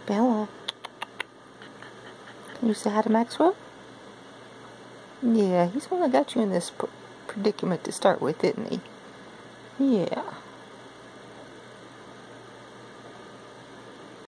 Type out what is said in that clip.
Bella, can you say hi to Maxwell? Yeah, he's the one that got you in this predicament to start with, didn't he? Yeah.